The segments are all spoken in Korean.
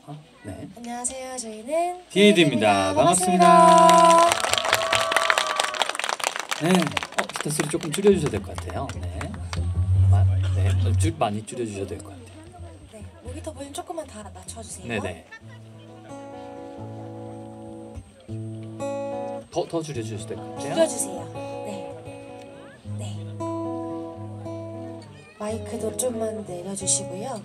네. 안녕하세요. 저희는 디에이드입니다. 반갑습니다. 네. 기타 소리 조금 줄여주셔야 될 것 같아요. 네. 많이 줄여주셔야 될 것 같아요. 네. 모니터 볼륨 조금만 다 낮춰주세요. 네네. 더 줄여주셔야 될 것 같아요. 줄여주세요. 네. 네. 마이크도 좀만 내려주시고요.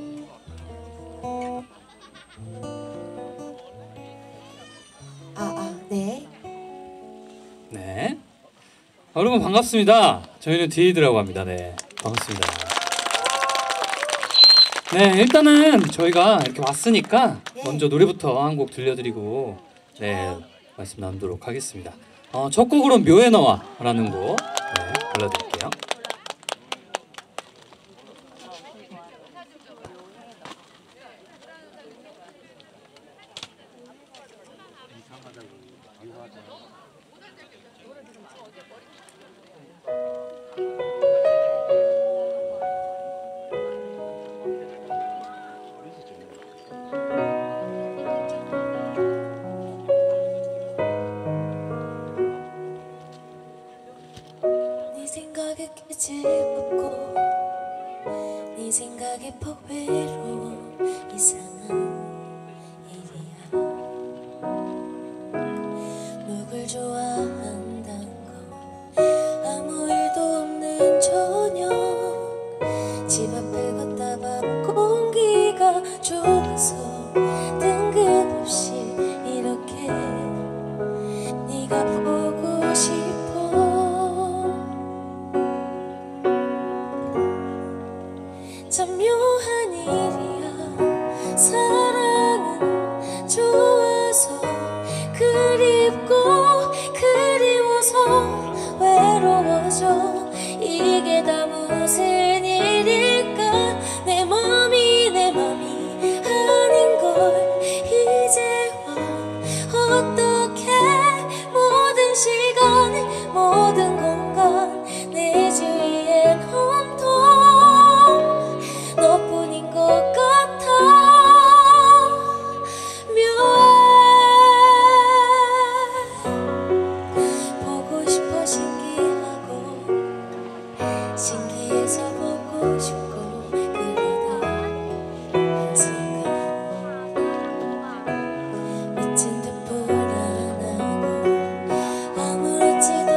네. 네. 여러분 반갑습니다. 저희는 디에이드라고 합니다. 네. 반갑습니다. 네, 일단은 저희가 이렇게 왔으니까 먼저 노래부터 한 곡 들려드리고 말씀 나누도록 하겠습니다. 첫 곡으로 묘의 너와라는 곡 불러드릴게요. 네 생각에 깨질먹고 네 생각에 퍽 외로워 이상한 일이야. 누굴 좋아한다는 건 아무 일도 없는 저녁 집 앞을 걷다 봐 공기가 좋아서 뜬금없이 이렇게 네가 보고 싶어. 참 묘한 일이야. 사랑은 좋아서 그립고 그리워서 외로워져. 이게 다 무슨 일일까. 내 맘이 아닌 걸 이제와 어떻게 모든 시간 모든 공간 내 주위엔 온통 너뿐인 것 같아. 묘해. 보고 싶어 신기하고 신기해서 보고 싶고 그러다 한순간 미친 듯 불안하고 아무렇지도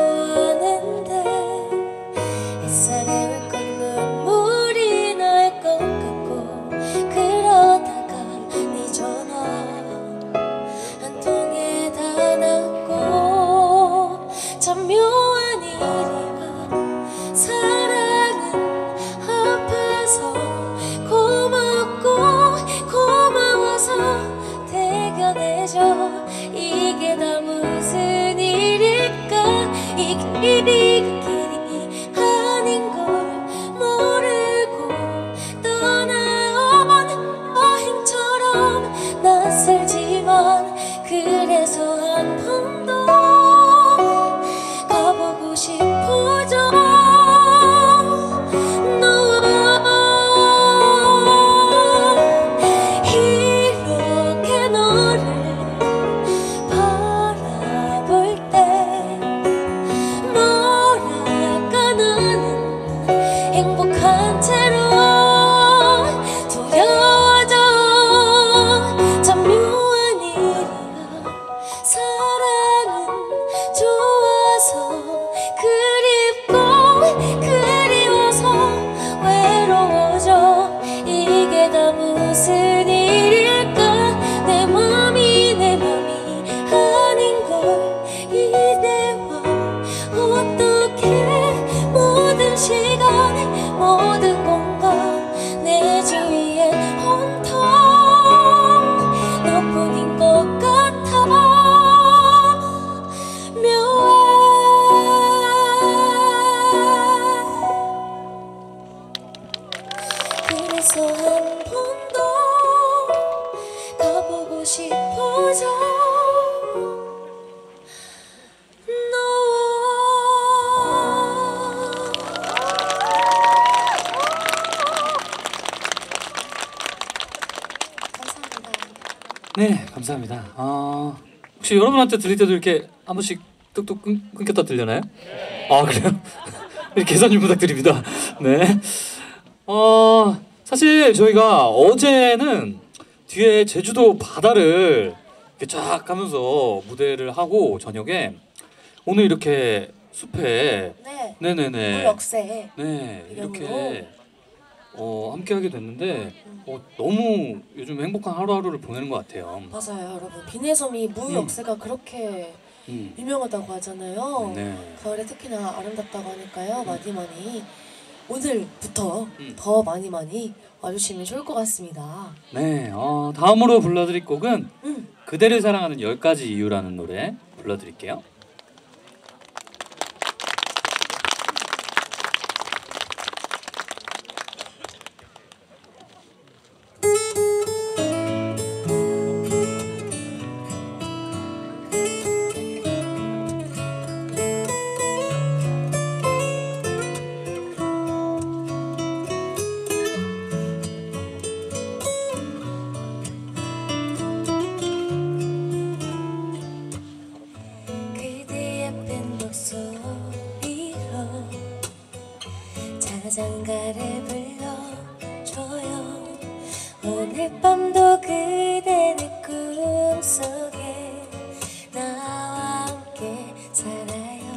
않은데 햇살에 울컥 눈물이 날 것 같고 그러다가 네 전화 한 통에 다 났고. 참 묘한 일이야. 사랑은 아파서 고맙고 고마워서 대견해져. 이게 다 무슨 일일까. 이 길이 그 길이 아닌 걸 모르고 떠나온 여행처럼 낯설지만 그래서 한 번 더 가보고 싶어져. 이렇게 너를 바라볼 때 뭐랄까 나는 행복한 채로 두려워져. 참 묘한 일이야. 사랑은 좋아서 그립고 그리워서 외로워져. 이게 다 무슨 일일까. 내 맘이 아닌 걸 이제와 어떻게 모든 시간 모든 공간 내 주위엔 온통 너뿐인 것 같아. 묘해. 그래서 한 번 더 가보고 싶어져. 감사합니다. 네, 감사합니다. 혹시 여러분한테 들릴 때도 이렇게 한 번씩 뚝뚝 끊겼다 들려나요? 아, 그래요? 계산 좀 부탁드립니다. 네. 사실 저희가 어제는 뒤에 제주도 바다를 이렇게 쫙 가면서 무대를 하고 저녁에 오늘 이렇게 숲에 네. 네네네. 물 역세. 네, 배경으로. 이렇게 함께 하게 됐는데 너무 요즘 행복한 하루하루를 보내는 것 같아요. 맞아요, 여러분. 비내섬이 물 역세가 그렇게 유명하다고 하잖아요. 네. 가을에 특히나 아름답다고 하니까요. 많이 오늘부터 음. 더 많이 와주시면 좋을 것 같습니다. 네, 다음으로 불러드릴 곡은 음. 그대를 사랑하는 10가지 이유라는 노래 불러드릴게요. 자장가를 불러줘요. 오늘 밤도 그대 내 꿈속에 나와 함께 살아요.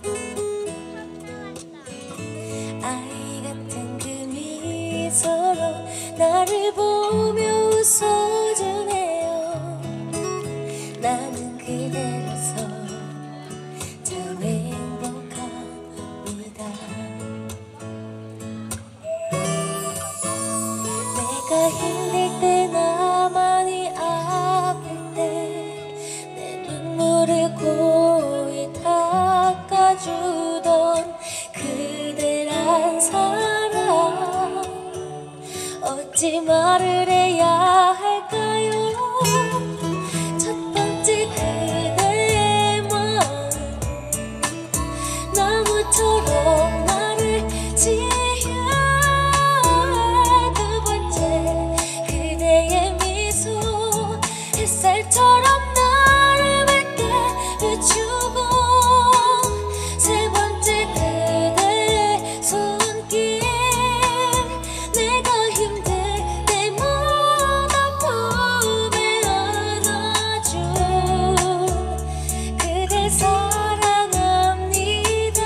아이 같은 그 미소로 나를 보며 웃어주네요. 나는 그대로서 참 행복합니다. 내가 힘들 때 나만이 아플 때 내 눈물을 고이 닦아주던 그대란 사람 어찌 말을 해야 할까요? 첫 번째 그대의 마음 나무처럼 나를 지어 햇살처럼 나를 맑게 비추고 세 번째 그대의 손길 내가 힘들 때마다 품에 안아준 그댈 사랑합니다.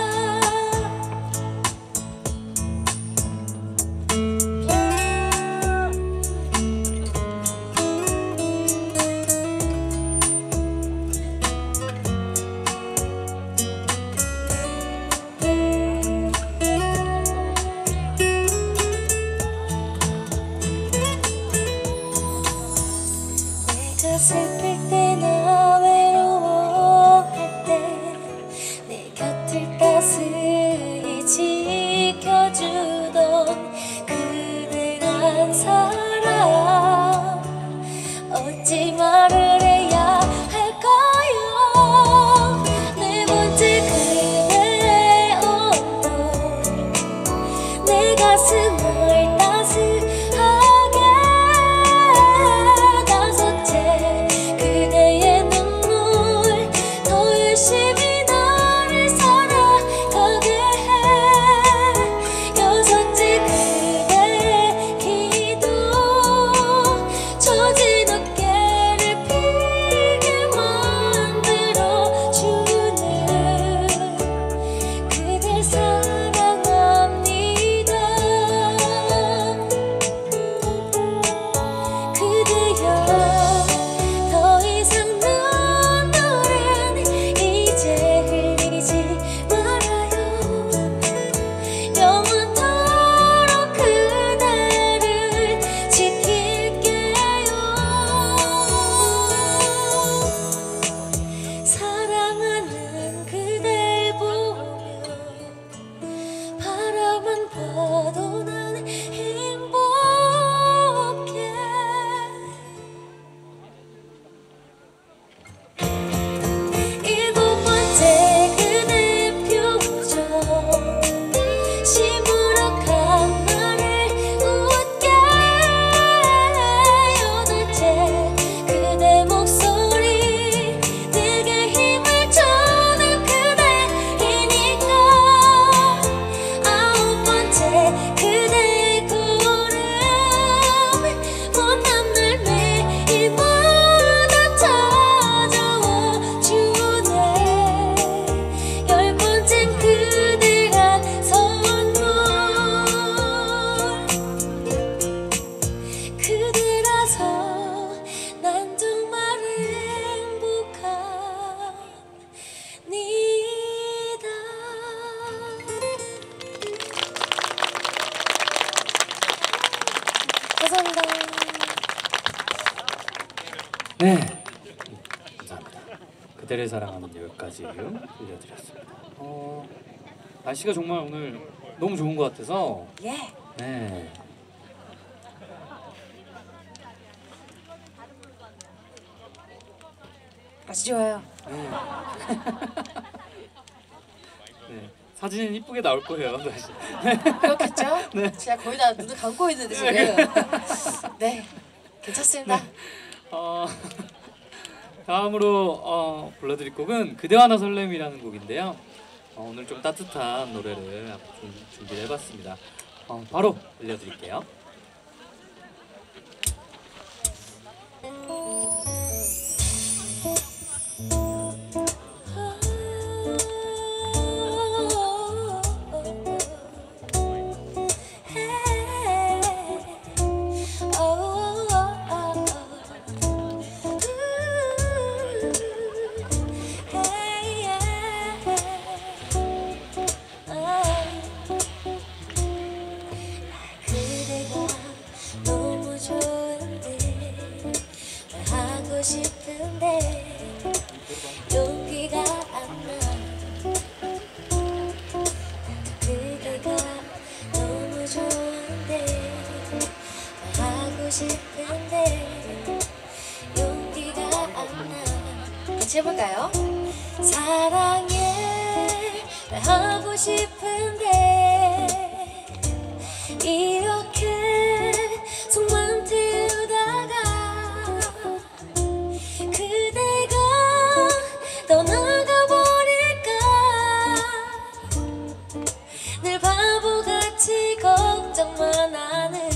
내가 슬플 때나 외로워할 때 내 곁을 따스히 지켜주던 그대란 사람 어찌 말을 해야 할까요? 네 번째 그대의 온도 내 가슴을 따스하게 다섯째 그대의 눈물 더 열심히 나를 살아가게 해 여섯째 그대의 기도 처진 어깨를 피게 만들어주는 그댈 사랑합니다. 그대여 더 이상 눈물은 이제 흘리지 말아요. 영원토록 그대를 지킬게요. 사랑하는 그댈 보며 바라만 봐도 난 행복해. 일곱 번째 그대 표정 시무룩한 나를 웃게 여덟째 네, 감사합니다. 그대를 사랑하는 여기까지 들려드렸습니다. 날씨가 정말 오늘 너무 좋은 것 같아서 예. 네. 아주 좋아요. 네. 사진은 이쁘게 나올 거예요. 다시. 그렇겠죠? 네. 제가 거의 다 눈을 감고 있는데 지금. 네, 괜찮습니다. 다음으로 불러드릴 곡은 그대와 나 설렘이라는 곡인데요. 오늘 좀 따뜻한 노래를 좀 준비를 해봤습니다. 바로 들려드릴게요. 그대가 너무 좋은데 하고 싶은데 용기가 안 나. 그대가 너무 좋은데 하고 싶은데 용기가 안 나. 같이 해볼까요? 사랑해 하고 싶은데 이렇게 속만 태우다가 그대가 떠나가 버릴까 늘 바보같이 걱정만 하는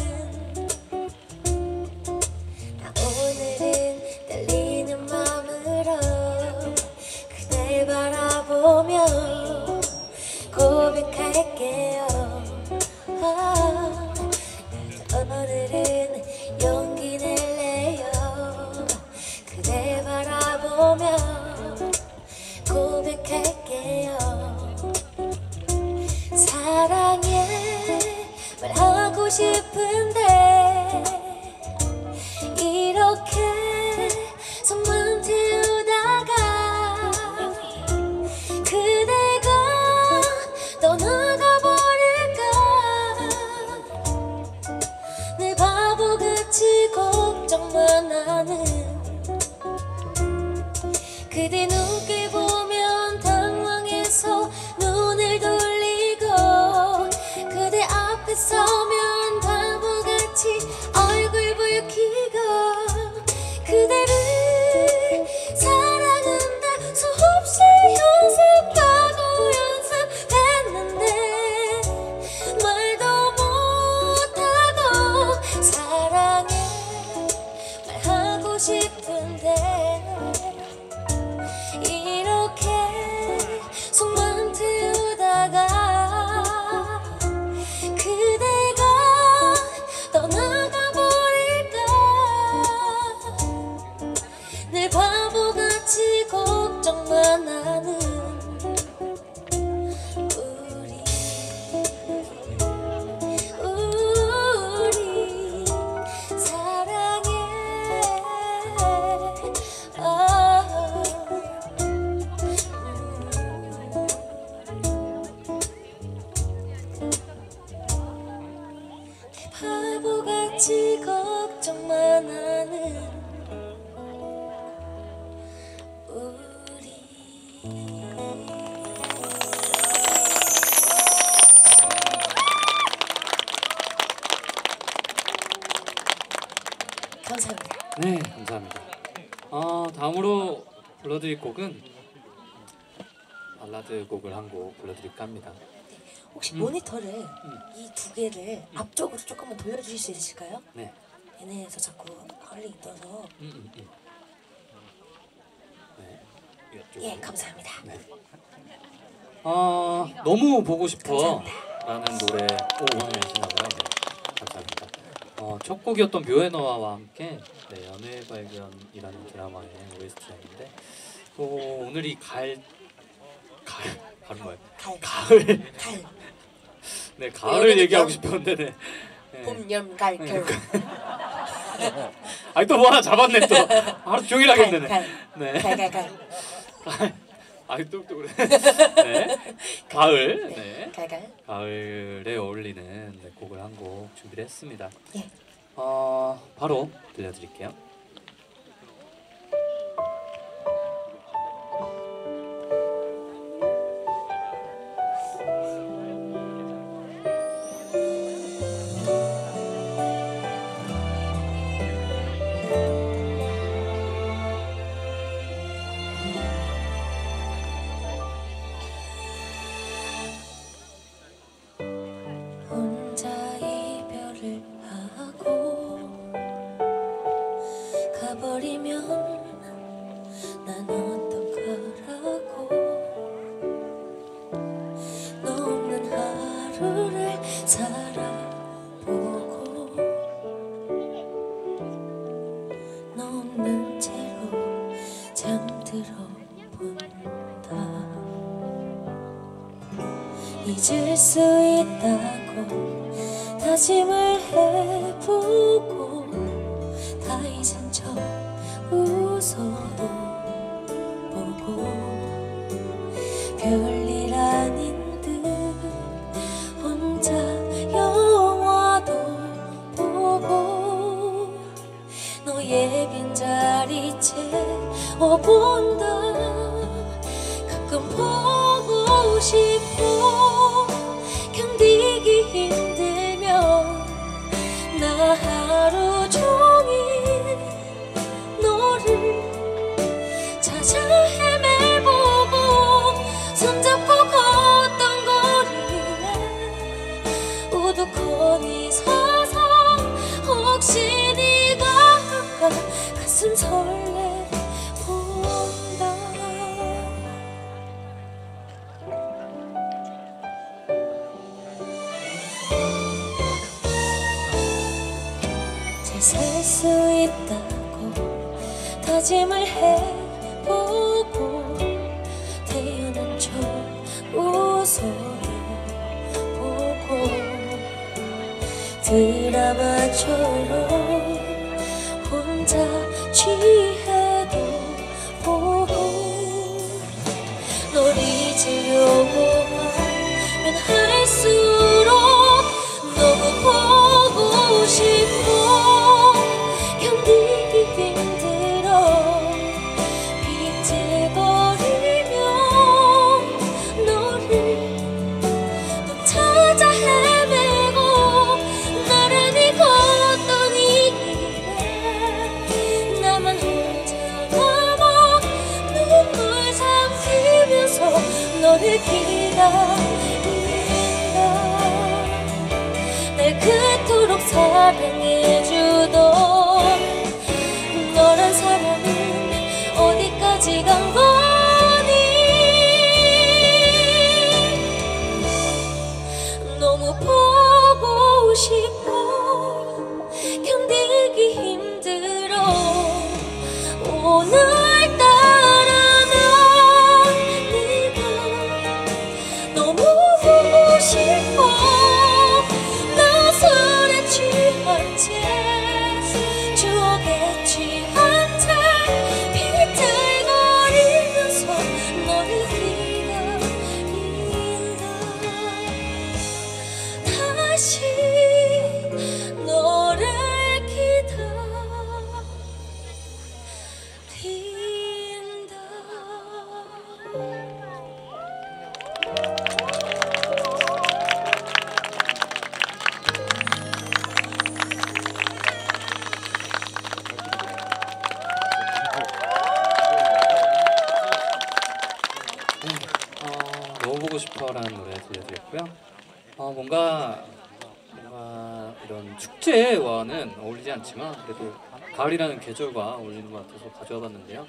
나 오늘은 떨리는 마음으로 그댈 바라보며 고백할게요. 오늘은 용기 낼래요. 그댈 바라보며 고백할게요. 사랑해 말하고 싶은데 이렇게 손만 태우다가 그대가 떠나가 버릴까 늘 바보같이 걱정만 하는 그대 눈길 보면 당황해서 눈을 돌리고 그대 앞에 서면 바보같이 얼굴 붉히고 그대를 사랑한다 수없이 연습하고 연습했는데 말도 못하고 사랑해 말하고 싶은데 이렇게 속만 태우다가 그대가 떠나가 버릴까 늘 바보같이 걱정만 하는 우리 사랑해 바보같이 걱정만 하는 우리. 감사합니다. 네, 감사합니다. 다음으로 불러드릴 곡은 발라드 곡을 한 곡 불러드릴까 합니다. 혹시 모니터를 이 두 개를 앞쪽으로 조금만 돌려주실 수 있으실까요? 네. 얘네에서 자꾸 컬링이 떠서. 네. 이쪽으로. 예, 감사합니다. 네. 너무 보고 싶어 라는 노래 오해하시나봐요. 네, 감사합니다. 첫 곡이었던 묘의 너와와 함께 네, 연애 발견이라는 드라마의 OST였는데 오늘 이 가을은 뭐예요? 가을. 네, 가을을 여름이죠? 얘기하고 싶었는데 네. 봄, 여름, 가을, 겨울. 아니 또 뭐 하나 잡았네 또. 하루 종일 하겠네. 네. 갈갈갈. 아이 또 그래. 네. 가을. 네. 갈갈. 가을에 어울리는 네, 곡을 한 곡 준비를 했습니다. 예. 바로 들려드릴게요. 혼자 이별을 하고 가버리면 난 어떡하라고. 너 없는 하루를 살아보고 너 없는 채로 잠들어 본다. 잊을 수 있다고 다짐을 해보고 다 잊은 척 웃어도 보고 별일 아닌 듯 혼자 영화도 보고 너의 빈자리 채워본다. 가끔 보고 싶어 견디기 힘들면 나 하루 종일 너를 찾아 헤매보고 손잡고 걷던 거리에 우두커니 서서 혹시 네가 아까 가슴 설레본다. 잘 살 수 있다고 다짐을 해보고 태어난 척 웃어도 보고 드라마처럼 혼자 취해도 보고 널 잊으려고 하면 할수록 너무 보고 싶어 견디기 힘들어 비틀거리며 너를 또 찾아 헤매고 나란히 걷던 이 길에 나만 혼자 남아 눈물 삼키면서 너를 기다린다. 날 그토록 사랑해주던 너란 사람은 어디까지 간 거니. 너무 보고 싶어 견디기 힘들어 오늘따라 난 네가 너무 보고 싶어. 나 술에 취한 채 추억에 취한 채 비틀거리면서 너를 기다린다. 다시 너를 너무 보고 싶어라는 노래 들려드렸고요. 뭔가 이런 축제와는 어울리지 않지만 그래도 가을이라는 계절과 어울리는 것 같아서 가져와 봤는데요.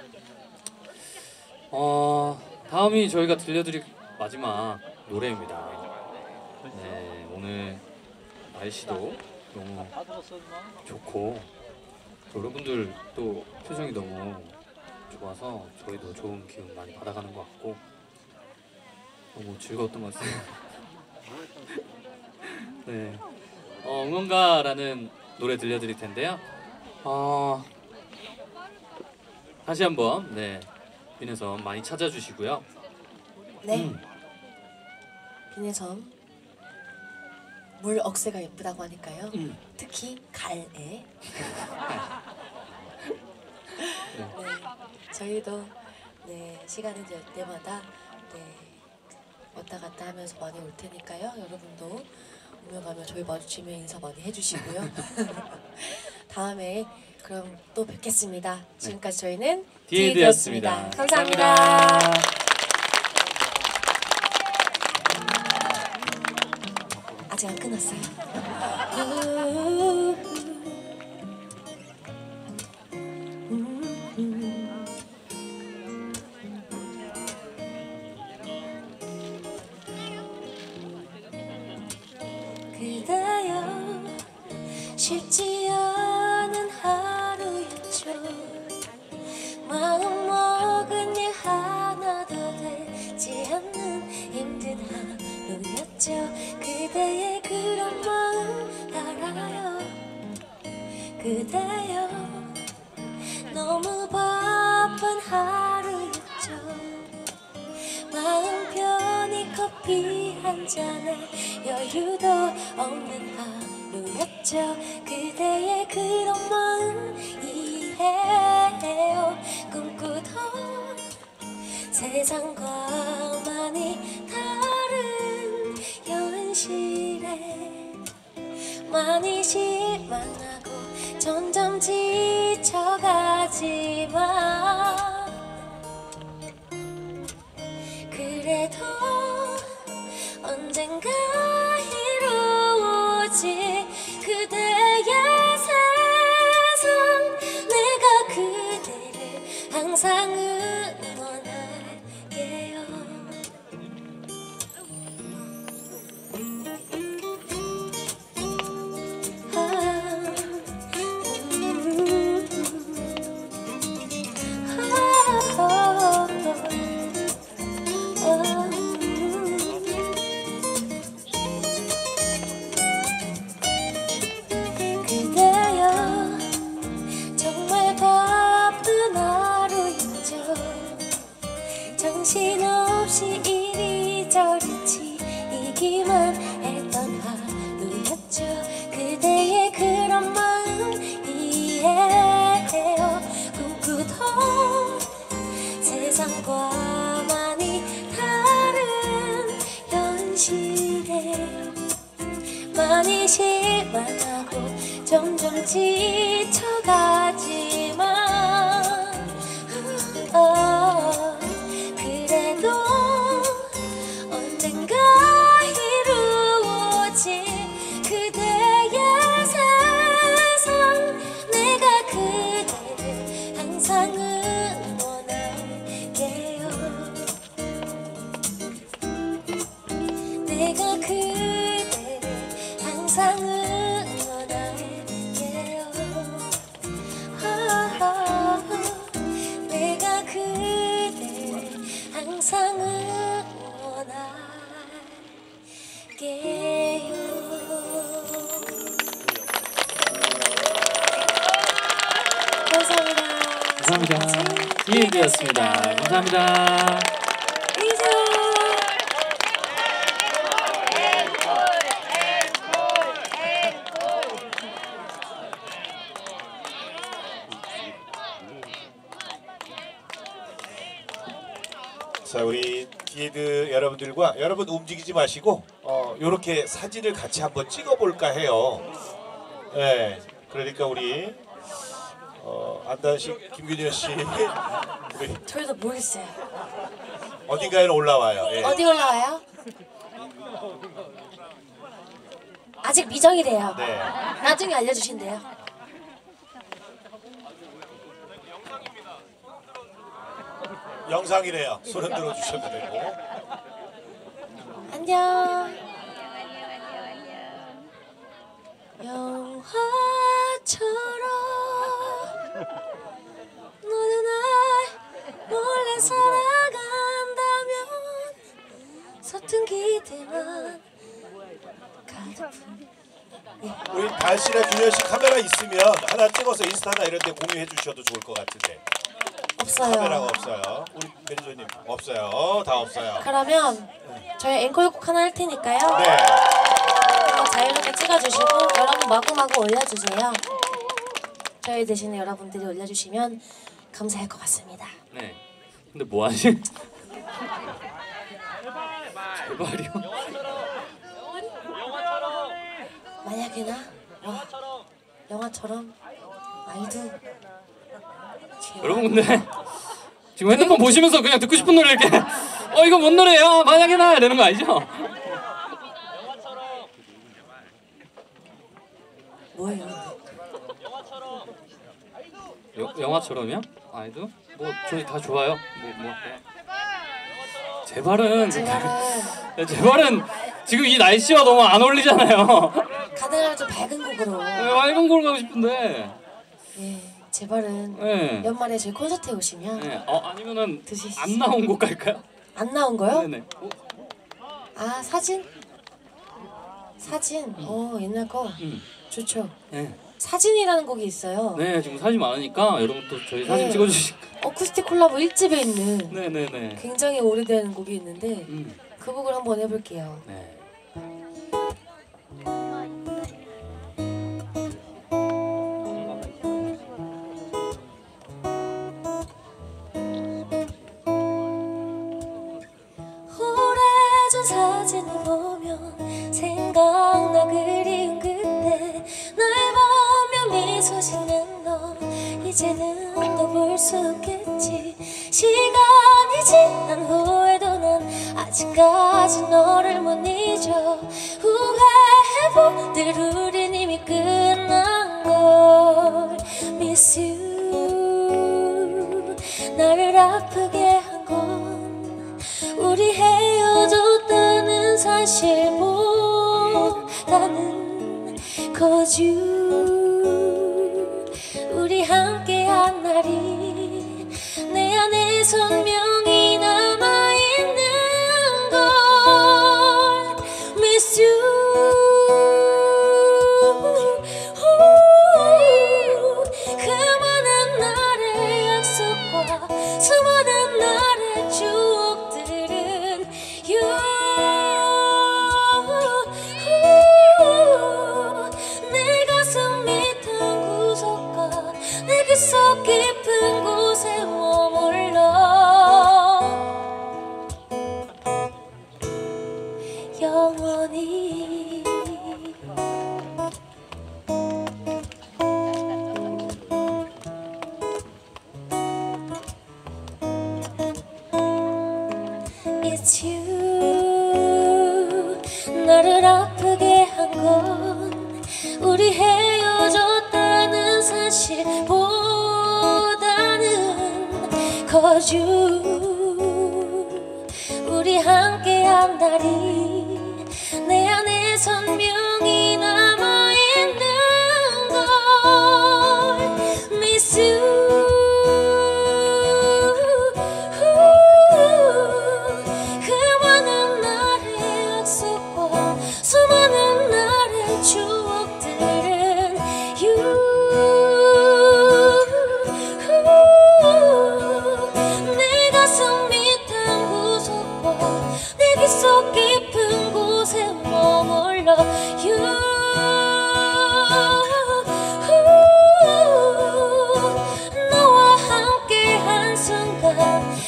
다음이 저희가 들려드릴 마지막 노래입니다. 네, 오늘 날씨도 너무 좋고 여러분들 또 표정이 너무 좋아서 저희도 좋은 기운 많이 받아가는 것 같고 너무 즐거웠던 것 같습니다. 네, 응원가라는 노래 들려드릴 텐데요. 다시 한번 네 비는 섬 많이 찾아주시고요. 네. 비는 섬 물 억새가 예쁘다고 하니까요. 특히 갈에. 네. 저희도 네 시간이 될 때마다 네 왔다 갔다 하면서 많이 올 테니까요. 여러분도 오며 가며 저희 마주치면 인사 많이 해주시고요. 다음에 그럼 또 뵙겠습니다. 지금까지 저희는 디에드였습니다. 감사합니다. 아직 안 끝났어요. 그대여 쉽지 않은 하루였죠. 마음 먹은 일 하나도 되지 않는 힘든 하루였죠. 그대의 그런 마음 알아요. 그대여 너무 바쁜 하루였죠. 마음 편히 커피 한 잔에 여유도 없는 하루였죠. 그대의 그런 마음 이해해요. 꿈꾸던 세상과 많이 다른 현실에 많이 실망하고 점점 지쳐가지만 그래도 언젠가 이루어질 그대의 세상 내가 그대를 항상 응원할게요. 그대여 정말 바쁜 하루였죠. 정신없이 이리저리 치이기만 했던 하루였죠. 그대의 그런 마음 이해해요. 꿈꾸던 세상과 많이 다른 현실에 많이 실망하고 점점 지쳐가지만 그래도 언젠가 이루어질 그대의 세상 내가 그대를 항상 응원할게요. 내가 그대를 항상 응원할게요. 내가 그대를 항상 응원할게요. 감사합니다. 감사합니다. 디에드였습니다. 감사합니다. 이제 자, 우리 디에드 여러분들과 여러분 움직이지 마시고 요렇게 사진을 같이 한번 찍어볼까 해요. 네, 그러니까 우리 안단식 김균현 씨 우리 저희도 모르겠어요. 어딘가에 올라와요. 예. 어디 올라와요? 아직 미정이래요. 네. 나중에 알려주신대요. 영상이래요. 손 흔들어 주셔도 되고. 안녕. 영화처럼 너는 날 몰래 사랑한다면 서툰 기대만 가득 우리 달 씨나 균현 씨 카메라 있으면 하나 찍어서 인스타나 이런 데 공유해 주셔도 좋을 것 같은데. 없어요. 카메라가 없어요. 우리 매니저님 없어요. 다 없어요. 그러면 저희 앵콜곡 하나 할 테니까요. 네. 자유롭게 찍어주시고 여러분 마구마구 올려주세요. 저희 대신에 여러분들이 올려주시면 감사할 것 같습니다. 네. 근데 뭐 하지? 제발이요. 만약에나 영화처럼 아이도 여러분 근데 지금 핸드폰 보시면서 그냥 듣고 싶은 노래 이렇게 이거 뭔 노래야? 만약에나 이러는 거 아니죠? 뭐예요? 영화처럼이요? 아이도? 뭐 저희 다 좋아요. 뭐 할까요? 제발은 제발은 지금 이 날씨와 너무 안 어울리잖아요. 가능하면 좀 밝은 곡으로. 맑은 걸로 가고 싶은데. 예, 제발은 네. 연말에 저희 콘서트에 오시면 네. 아니면은 드시지. 안 나온 곡 갈까요? 안 나온 거요? 네네. 아 사진? 옛날 거 좋죠. 네. 사진이라는 곡이 있어요. 네 지금 사진 많으니까 여러분 또 저희 사진 네. 찍어주시. 어쿠스틱 콜라보 1집에 있는 네네네. 굉장히 오래된 곡이 있는데 그 곡을 한번 해볼게요. 네. 오래전 사진을 보면 생각나 그리운 그때 날 보며 미소 짓는 너 이제는 너 볼 수 없겠지. 시간이 지난 후에도 난 아직까지 너를 못 잊어. 후회해보들 우린 이미 끝난 걸. Miss you. 나를 아프게 한 건 우리 헤어졌다는 사실보다는 Cause you. 우리 함께한 날이 내 안에 선명히 남아있는 걸. Miss you. 그 많은 날의 약속과 수많은 날의 추억들은 you. 내 가슴 밑한 구석과 내 귓속 깊은 곳에 머물러 영원히. It's you. 나를 아프게 한 건 우리 헤어졌다는 사실보다는 Cause you. 우리 함께한 날이 내 안에 선명히 남아있는 걸. Miss you. 그 많은 날의 약속과 수많은 날의 추억들은 you. 내 가슴 밑한 구석과 내 귓속 깊은 곳에 머물러 you. 너와 함께한 순간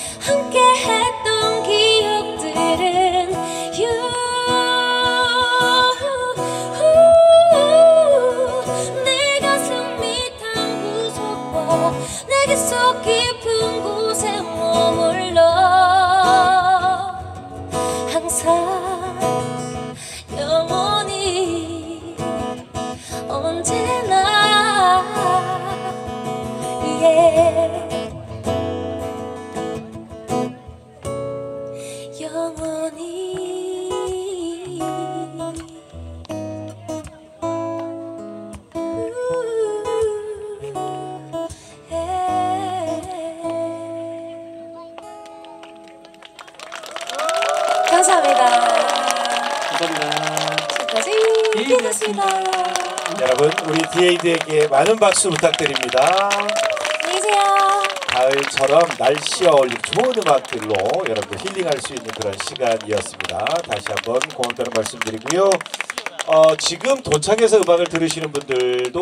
함께했던 기억들은 you. 내 가슴 밑한 구석과 내 귓속 깊은 곳에 머물러 항상 영원히 언제나 영원히. 감사합니다. 감사합니다. 지금까지 고맙습니다. 여러분 우리 디에이드에게 많은 박수 부탁드립니다. 안녕히 계세요. 가을처럼 날씨와 어울린 좋은 음악들로 여러분들 힐링할 수 있는 그런 시간이었습니다. 다시 한번 고맙다는 말씀드리고요. 지금 도착해서 음악을 들으시는 분들도